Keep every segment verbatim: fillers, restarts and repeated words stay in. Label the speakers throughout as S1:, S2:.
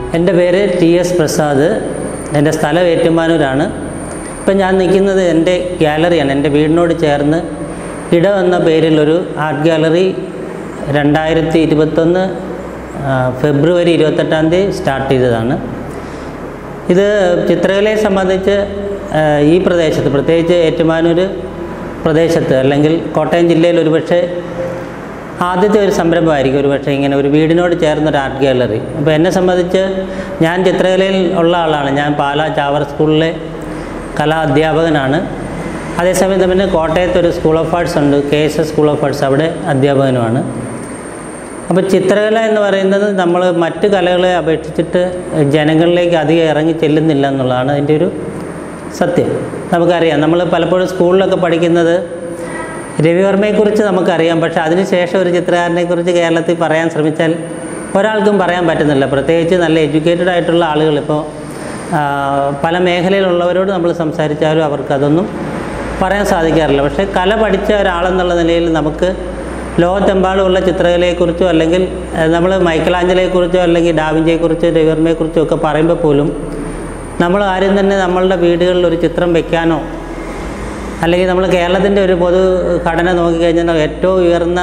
S1: എൻ്റെ പേര് T S Prasad. എൻ്റെ സ്ഥലം ഏറ്റുമാനൂരാണ്. ഇപ്പം ഞാൻ നിൽക്കുന്നത് എൻ്റെ ഗ്യാലറിയാണ്. എൻ്റെ വീടിനോട് ചേർന്ന് ഇടം എന്ന പേരിലൊരു ആർട്ട് ഗ്യാലറി രണ്ടായിരത്തി ഇരുപത്തൊന്ന് ഫെബ്രുവരി ഇരുപത്തെട്ടാം തീയതി സ്റ്റാർട്ട് ചെയ്തതാണ്. ഇത് ചിത്രകലയെ സംബന്ധിച്ച് ഈ പ്രദേശത്ത്, പ്രത്യേകിച്ച് ഏറ്റുമാനൂർ പ്രദേശത്ത് അല്ലെങ്കിൽ കോട്ടയം ജില്ലയിൽ ഒരുപക്ഷെ ആദ്യത്തെ ഒരു സംരംഭമായിരിക്കും ഒരുപക്ഷെ ഇങ്ങനെ ഒരു വീടിനോട് ചേർന്നൊരു ആർട്ട് ഗ്യാലറി. അപ്പോൾ എന്നെ സംബന്ധിച്ച് ഞാൻ ചിത്രകലയിൽ ഉള്ള ആളാണ്. ഞാൻ പാലാ ചാവർ സ്കൂളിലെ കലാ അധ്യാപകനാണ്. അതേസമയം തന്നെ കോട്ടയത്ത് ഒരു സ്കൂൾ ഓഫ് ആർട്സ് ഉണ്ട്, K S S school of arts, അവിടെ അധ്യാപകനുമാണ്. അപ്പോൾ ചിത്രകല എന്ന് പറയുന്നത് നമ്മൾ മറ്റ് കലകളെ അപേക്ഷിച്ചിട്ട് ജനങ്ങളിലേക്ക് അധികം ഇറങ്ങി ചെല്ലുന്നില്ല എന്നുള്ളതാണ് അതിൻ്റെ ഒരു സത്യം. നമുക്കറിയാം, നമ്മൾ പലപ്പോഴും സ്കൂളിലൊക്കെ പഠിക്കുന്നത് രവിവർമ്മയെക്കുറിച്ച് നമുക്കറിയാം. പക്ഷേ അതിനുശേഷം ഒരു ചിത്രകാരനെക്കുറിച്ച് കേരളത്തിൽ പറയാൻ ശ്രമിച്ചാൽ ഒരാൾക്കും പറയാൻ പറ്റുന്നില്ല. പ്രത്യേകിച്ച് നല്ല എഡ്യൂക്കേറ്റഡ് ആയിട്ടുള്ള ആളുകൾ, ഇപ്പോൾ പല മേഖലയിലുള്ളവരോട് നമ്മൾ സംസാരിച്ചാലും അവർക്കതൊന്നും പറയാൻ സാധിക്കാറില്ല. പക്ഷേ കല പഠിച്ച ഒരാളെന്നുള്ള നിലയിൽ നമുക്ക് ലോകത്തെമ്പാടുമുള്ള ചിത്രകലയെക്കുറിച്ചോ അല്ലെങ്കിൽ നമ്മൾ മൈക്കലാഞ്ചലോയെക്കുറിച്ചോ അല്ലെങ്കിൽ ഡാവിഞ്ചിയെക്കുറിച്ചോ രവിവർമ്മയെക്കുറിച്ചോ ഒക്കെ പറയുമ്പോൾ പോലും നമ്മൾ ആരും തന്നെ നമ്മളുടെ വീടുകളിൽ ഒരു ചിത്രം വെക്കാനോ അല്ലെങ്കിൽ നമ്മൾ കേരളത്തിൻ്റെ ഒരു പൊതു ഘടന നോക്കിക്കഴിഞ്ഞാൽ ഏറ്റവും ഉയർന്ന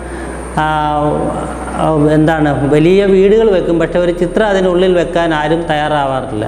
S1: എന്താണ് വലിയ വീടുകൾ വെക്കും, പക്ഷെ ഒരു ചിത്രം അതിനുള്ളിൽ വെക്കാൻ ആരും തയ്യാറാവാറില്ല.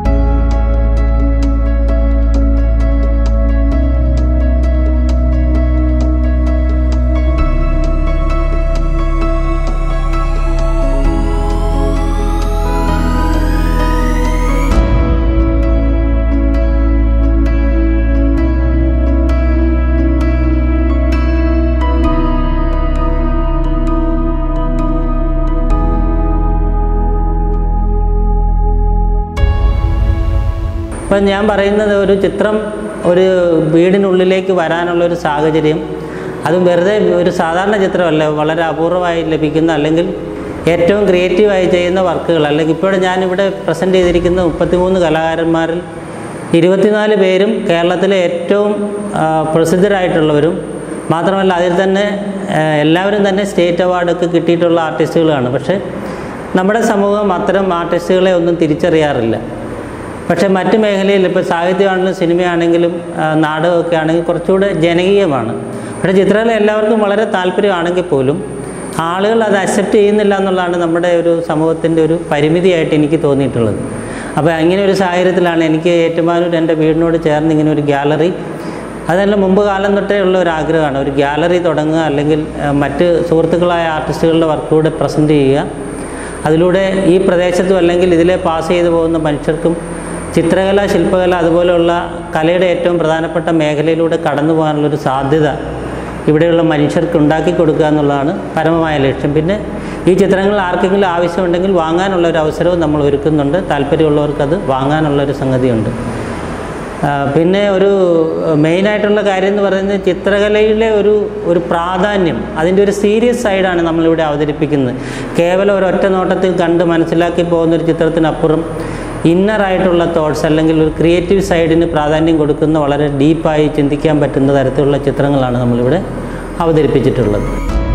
S1: അപ്പം ഞാൻ പറയുന്നത്, ഒരു ചിത്രം ഒരു വീടിനുള്ളിലേക്ക് വരാനുള്ളൊരു സാഹചര്യം, അതും വെറുതെ ഒരു സാധാരണ ചിത്രമല്ല, വളരെ അപൂർവമായി ലഭിക്കുന്ന അല്ലെങ്കിൽ ഏറ്റവും ക്രിയേറ്റീവായി ചെയ്യുന്ന വർക്കുകൾ. അല്ലെങ്കിൽ ഇപ്പോഴും ഞാനിവിടെ പ്രസൻറ്റ് ചെയ്തിരിക്കുന്ന മുപ്പത്തിമൂന്ന് കലാകാരന്മാരിൽ ഇരുപത്തിനാല് പേരും കേരളത്തിലെ ഏറ്റവും പ്രസിദ്ധരായിട്ടുള്ളവരും മാത്രമല്ല അതിൽ തന്നെ എല്ലാവരും തന്നെ സ്റ്റേറ്റ് അവാർഡൊക്കെ കിട്ടിയിട്ടുള്ള ആർട്ടിസ്റ്റുകളാണ്. പക്ഷേ നമ്മുടെ സമൂഹം അത്തരം ആർട്ടിസ്റ്റുകളെ ഒന്നും തിരിച്ചറിയാറില്ല. പക്ഷേ മറ്റ് മേഖലയിൽ ഇപ്പോൾ സാഹിത്യമാണെങ്കിലും സിനിമയാണെങ്കിലും നാടകമൊക്കെ ആണെങ്കിൽ കുറച്ചുകൂടെ ജനകീയമാണ്. പക്ഷേ ചിത്രകല എല്ലാവർക്കും വളരെ താല്പര്യമാണെങ്കിൽ പോലും ആളുകൾ അത് അക്സെപ്റ്റ് ചെയ്യുന്നില്ല എന്നുള്ളതാണ് നമ്മുടെ ഒരു സമൂഹത്തിൻ്റെ ഒരു പരിമിതിയായിട്ട് എനിക്ക് തോന്നിയിട്ടുള്ളത്. അപ്പോൾ അങ്ങനെ ഒരു സാഹചര്യത്തിലാണ് എനിക്ക് ഏറ്റുമാനൂർ എൻ്റെ വീടിനോട് ചേർന്ന് ഇങ്ങനെ ഒരു ഗ്യാലറി, അതെല്ലാം മുമ്പ് കാലം തൊട്ടേ ഉള്ള ഒരു ആഗ്രഹമാണ്, ഒരു ഗ്യാലറി തുടങ്ങുക, അല്ലെങ്കിൽ മറ്റ് സുഹൃത്തുക്കളായ ആർട്ടിസ്റ്റുകളുടെ വർക്കുകൂടെ പ്രസൻറ്റ് ചെയ്യുക. അതിലൂടെ ഈ പ്രദേശത്തും അല്ലെങ്കിൽ ഇതിലെ പാസ് ചെയ്തു പോകുന്ന മനുഷ്യർക്കും ചിത്രകല, ശില്പകല അതുപോലെയുള്ള കലയുടെ ഏറ്റവും പ്രധാനപ്പെട്ട മേഖലയിലൂടെ കടന്നു പോകാനുള്ളൊരു സാധ്യത ഇവിടെയുള്ള മനുഷ്യർക്ക് ഉണ്ടാക്കി കൊടുക്കുക എന്നുള്ളതാണ് പരമമായ ലക്ഷ്യം. പിന്നെ ഈ ചിത്രങ്ങൾ ആർക്കെങ്കിലും ആവശ്യമുണ്ടെങ്കിൽ വാങ്ങാനുള്ള ഒരു അവസരവും നമ്മൾ ഒരുക്കുന്നുണ്ട്. താല്പര്യമുള്ളവർക്കത് വാങ്ങാനുള്ളൊരു സംഗതിയുണ്ട്. പിന്നെ ഒരു മെയിനായിട്ടുള്ള കാര്യം എന്ന് പറയുന്നത് ചിത്രകലയിലെ ഒരു ഒരു പ്രാധാന്യം, അതിൻ്റെ ഒരു സീരിയസ് സൈഡാണ് നമ്മളിവിടെ അവതരിപ്പിക്കുന്നത്. കേവലം ഒരൊറ്റ നോട്ടത്തിൽ കണ്ട് മനസ്സിലാക്കി പോകുന്നൊരു ചിത്രത്തിനപ്പുറം ഇന്നറായിട്ടുള്ള തോട്ട്സ് അല്ലെങ്കിൽ ഒരു ക്രിയേറ്റീവ് സൈഡിന് പ്രാധാന്യം കൊടുക്കുന്ന വളരെ ഡീപ്പായി ചിന്തിക്കാൻ പറ്റുന്ന തരത്തിലുള്ള ചിത്രങ്ങളാണ് നമ്മളിവിടെ അവതരിപ്പിച്ചിട്ടുള്ളത്.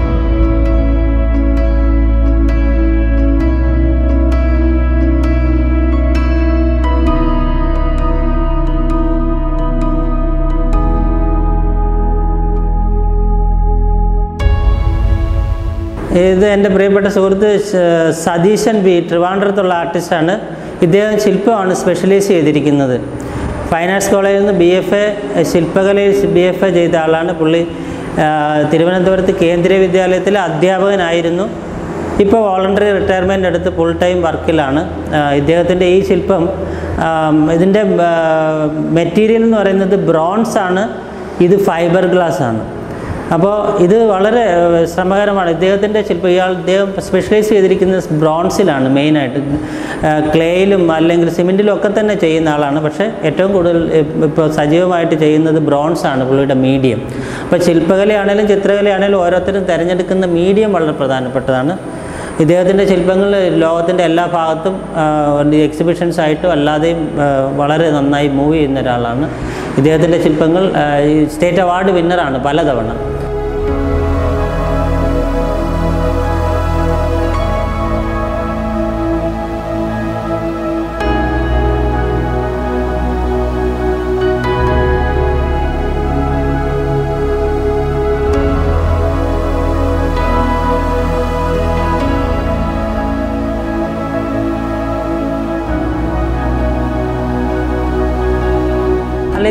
S1: ഇത് എൻ്റെ പ്രിയപ്പെട്ട സുഹൃത്ത് സതീശൻ ബി, ട്രിവാൻഡ്രത്തുള്ള ആർട്ടിസ്റ്റാണ്. ഇദ്ദേഹം ശില്പമാണ് സ്പെഷ്യലൈസ് ചെയ്തിരിക്കുന്നത്. ഫൈൻ ആർട്സ് കോളേജിൽ നിന്ന് ബി എഫ് എ ശില്പകലയിൽ ബി എഫ് എ ചെയ്ത ആളാണ് പുള്ളി. തിരുവനന്തപുരത്ത് കേന്ദ്രീയ വിദ്യാലയത്തിലെ അധ്യാപകനായിരുന്നു. ഇപ്പോൾ വോളണ്ടറി റിട്ടയർമെൻ്റ് എടുത്ത് ഫുൾ ടൈം വർക്കിലാണ്. ഇദ്ദേഹത്തിൻ്റെ ഈ ശില്പം, ഇതിൻ്റെ മെറ്റീരിയൽ എന്ന് പറയുന്നത് ബ്രോൺസ് ആണ്, ഇത് ഫൈബർ ഗ്ലാസ് ആണ്. അപ്പോൾ ഇത് വളരെ ശ്രമകരമാണ്. ഇദ്ദേഹത്തിൻ്റെ ശില്പം, ഇയാൾ ഇദ്ദേഹം സ്പെഷ്യലൈസ് ചെയ്തിരിക്കുന്നത് ബ്രോൺസിലാണ് മെയിനായിട്ട്. ക്ലേയിലും അല്ലെങ്കിൽ സിമെൻറ്റിലും ഒക്കെ തന്നെ ചെയ്യുന്ന ആളാണ്. പക്ഷേ ഏറ്റവും കൂടുതൽ ഇപ്പോൾ സജീവമായിട്ട് ചെയ്യുന്നത് ബ്രോൺസാണ് പുള്ളിയുടെ മീഡിയം. അപ്പോൾ ശില്പകലയാണെങ്കിലും ചിത്രകലയാണെങ്കിലും ഓരോരുത്തരും തിരഞ്ഞെടുക്കുന്ന മീഡിയം വളരെ പ്രധാനപ്പെട്ടതാണ്. ഇദ്ദേഹത്തിൻ്റെ ശില്പങ്ങൾ ലോകത്തിൻ്റെ എല്ലാ ഭാഗത്തും എക്സിബിഷൻസ് ആയിട്ടും അല്ലാതെയും വളരെ നന്നായി മൂവ് ചെയ്യുന്ന ഒരാളാണ്. ഇദ്ദേഹത്തിൻ്റെ ശില്പങ്ങൾ സ്റ്റേറ്റ് അവാർഡ് വിന്നറാണ് പലതവണ.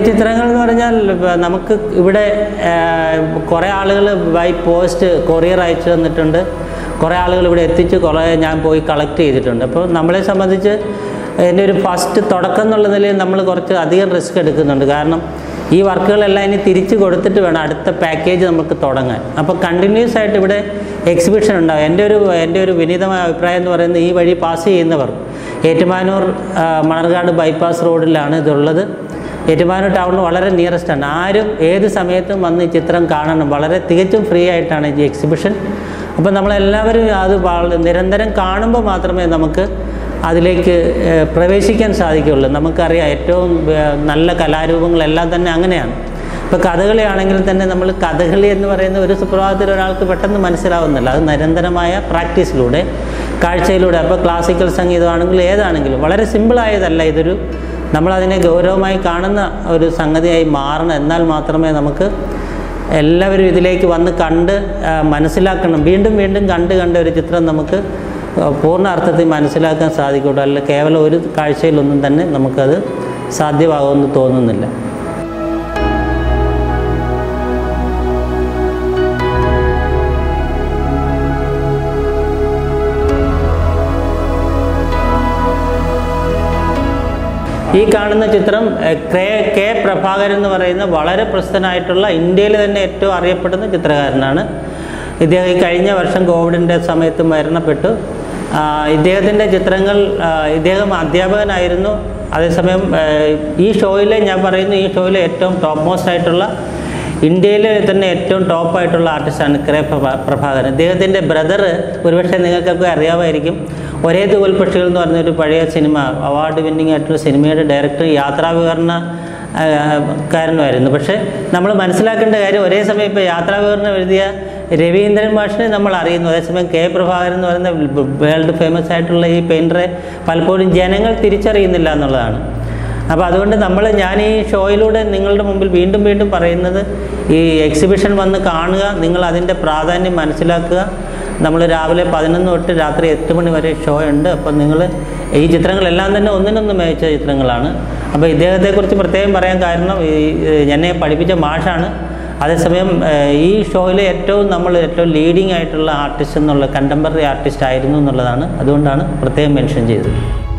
S1: ചിത്രങ്ങൾ എന്ന് പറഞ്ഞാൽ നമുക്ക് ഇവിടെ കുറേ ആളുകൾ ബൈ പോസ്റ്റ് കൊറിയർ അയച്ചു തന്നിട്ടുണ്ട്, കുറേ ആളുകൾ ഇവിടെ എത്തിച്ച് കുറേ ഞാൻ പോയി കളക്ട് ചെയ്തിട്ടുണ്ട്. അപ്പോൾ നമ്മളെ സംബന്ധിച്ച് എൻ്റെ ഒരു ഫസ്റ്റ് തുടക്കം എന്നുള്ള നിലയിൽ നമ്മൾ കുറച്ച് അധികം റിസ്ക് എടുക്കുന്നുണ്ട്. കാരണം ഈ വർക്കുകളെല്ലാം ഇനി തിരിച്ച് കൊടുത്തിട്ട് വേണം അടുത്ത പാക്കേജ് നമുക്ക് തുടങ്ങാൻ. അപ്പോൾ കണ്ടിന്യൂസ് ആയിട്ട് ഇവിടെ എക്സിബിഷൻ ഉണ്ടാകും. എൻ്റെ ഒരു എൻ്റെ ഒരു വിനീതമായ അഭിപ്രായം എന്ന് പറയുന്നത്, ഈ വഴി പാസ് ചെയ്യുന്നവർ ഏറ്റുമാനൂർ മണർകാട് ബൈപ്പാസ് റോഡിലാണ് ഇതുള്ളത്. ഏറ്റുമാനൂർ ടൗണിന് വളരെ നിയറസ്റ്റാണ്. ആരും ഏത് സമയത്തും വന്ന് ഈ ചിത്രം കാണണം. വളരെ തികച്ചും ഫ്രീ ആയിട്ടാണ് ഈ എക്സിബിഷൻ. അപ്പോൾ നമ്മളെല്ലാവരും അത് നിരന്തരം കാണുമ്പോൾ മാത്രമേ നമുക്ക് അതിലേക്ക് പ്രവേശിക്കാൻ സാധിക്കുകയുള്ളൂ. നമുക്കറിയാം ഏറ്റവും നല്ല കലാരൂപങ്ങളെല്ലാം തന്നെ അങ്ങനെയാണ്. ഇപ്പോൾ കഥകളി ആണെങ്കിൽ തന്നെ നമ്മൾ കഥകളി എന്ന് പറയുന്ന ഒരു സുപ്രഭാതത്തിൽ ഒരാൾക്ക് പെട്ടെന്ന് മനസ്സിലാവുന്നില്ല. അത് നിരന്തരമായ പ്രാക്ടീസിലൂടെ, കാഴ്ചയിലൂടെ. അപ്പോൾ ക്ലാസിക്കൽ സംഗീതമാണെങ്കിലും ഏതാണെങ്കിലും വളരെ സിമ്പിളായതല്ല ഇതൊരു, നമ്മളതിനെ ഗൗരവമായി കാണുന്ന ഒരു സംഗതിയായി മാറണം. എന്നാൽ മാത്രമേ നമുക്ക് എല്ലാവരും ഇതിലേക്ക് വന്ന് കണ്ട് മനസ്സിലാക്കണം. വീണ്ടും വീണ്ടും കണ്ട് കണ്ട ഒരു ചിത്രം നമുക്ക് പൂർണ്ണ അർത്ഥത്തിൽ മനസ്സിലാക്കാൻ സാധിക്കുള്ളൂ. അല്ല കേവലം ഒരു കാഴ്ചയിലൊന്നും തന്നെ നമുക്കത് സാധ്യമാകുമെന്ന് തോന്നുന്നില്ല. ഈ കാണുന്ന ചിത്രം കെ കെ പ്രഭാകരൻ എന്ന് പറയുന്ന വളരെ പ്രസിദ്ധനായിട്ടുള്ള, ഇന്ത്യയിൽ തന്നെ ഏറ്റവും അറിയപ്പെടുന്ന ചിത്രകാരനാണ്. ഇദ്ദേഹം ഈ കഴിഞ്ഞ വർഷം കോവിഡിൻ്റെ സമയത്ത് മരണപ്പെട്ടു. ഇദ്ദേഹത്തിൻ്റെ ചിത്രങ്ങൾ, ഇദ്ദേഹം അധ്യാപകനായിരുന്നു. അതേസമയം ഈ ഷോയിലെ ഞാൻ പറയുന്നു ഈ ഷോയിലെ ഏറ്റവും ടോപ്പ് മോസ്റ്റ് ആയിട്ടുള്ള, ഇന്ത്യയിലെ തന്നെ ഏറ്റവും ടോപ്പായിട്ടുള്ള ആർട്ടിസ്റ്റാണ് കെ പ്രഭാകരൻ. ഇദ്ദേഹത്തിൻ്റെ ബ്രദർ ഒരുപക്ഷെ നിങ്ങൾക്കൊക്കെ അറിയാമായിരിക്കും. ഒരേ തൂവൽപക്ഷികൾ എന്ന് പറഞ്ഞൊരു പഴയ സിനിമ, അവാർഡ് വിന്നിങ് ആയിട്ടുള്ള സിനിമയുടെ ഡയറക്ടർ, യാത്രാവിവരണ കാരനുമായിരുന്നു. പക്ഷേ നമ്മൾ മനസ്സിലാക്കേണ്ട കാര്യം, ഒരേ സമയം ഇപ്പോൾ യാത്രാവിവരണം എഴുതിയ രവീന്ദ്രൻ മാഷിനെ നമ്മൾ അറിയുന്നു. അതേസമയം കെ പ്രഭാകരൻ എന്ന് പറയുന്ന വേൾഡ് ഫേമസ് ആയിട്ടുള്ള ഈ പെയിൻറ്ററെ പലപ്പോഴും ജനങ്ങൾ തിരിച്ചറിയുന്നില്ല എന്നുള്ളതാണ്. അപ്പോൾ അതുകൊണ്ട് നമ്മൾ ഞാൻ ഈ ഷോയിലൂടെ നിങ്ങളുടെ മുമ്പിൽ വീണ്ടും വീണ്ടും പറയുന്നത്, ഈ എക്സിബിഷൻ വന്ന് കാണുക, നിങ്ങൾ അതിൻ്റെ പ്രാധാന്യം മനസ്സിലാക്കുക. നമ്മൾ രാവിലെ പതിനൊന്ന് തൊട്ട് രാത്രി എട്ട് മണി വരെ ഷോ ഉണ്ട്. അപ്പോൾ നിങ്ങൾ ഈ ചിത്രങ്ങളെല്ലാം തന്നെ ഒന്നിനൊന്ന് മികച്ച ചിത്രങ്ങളാണ്. അപ്പോൾ ഇദ്ദേഹത്തെക്കുറിച്ച് പ്രത്യേകം പറയാൻ കാരണം, ഈ എന്നെ പഠിപ്പിച്ച മാഷാണ്. അതേസമയം ഈ ഷോയിൽ ഏറ്റവും നമ്മൾ ഏറ്റവും ലീഡിങ് ആയിട്ടുള്ള ആർട്ടിസ്റ്റ് എന്നുള്ള കണ്ടംപററി ആർട്ടിസ്റ്റ് ആയിരുന്നു എന്നുള്ളതാണ്. അതുകൊണ്ടാണ് പ്രത്യേകം മെൻഷൻ ചെയ്തത്.